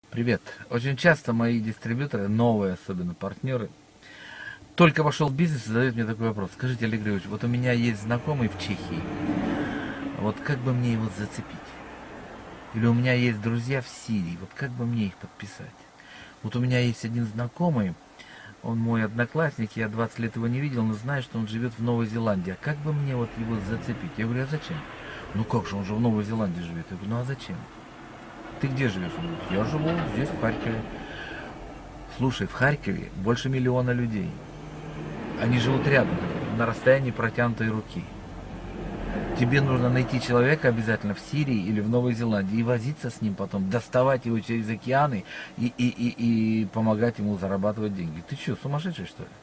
Привет. Очень часто мои дистрибьюторы, новые особенно партнеры, только вошел в бизнес и задают мне такой вопрос. Скажите, Олег Григорьевич, вот у меня есть знакомый в Чехии, вот как бы мне его зацепить? Или у меня есть друзья в Сирии, вот как бы мне их подписать? Вот у меня есть один знакомый, он мой одноклассник, я 20 лет его не видел, но знаю, что он живет в Новой Зеландии. А как бы мне вот его зацепить? Я говорю, а зачем? Ну как же, он же в Новой Зеландии живет. Я говорю, ну а зачем? Ты где живешь? Он говорит, я живу здесь, в Харькове. Слушай, в Харькове больше миллиона людей. Они живут рядом, на расстоянии протянутой руки. Тебе нужно найти человека обязательно в Сирии или в Новой Зеландии и возиться с ним потом, доставать его через океаны и помогать ему зарабатывать деньги. Ты что, сумасшедший что ли?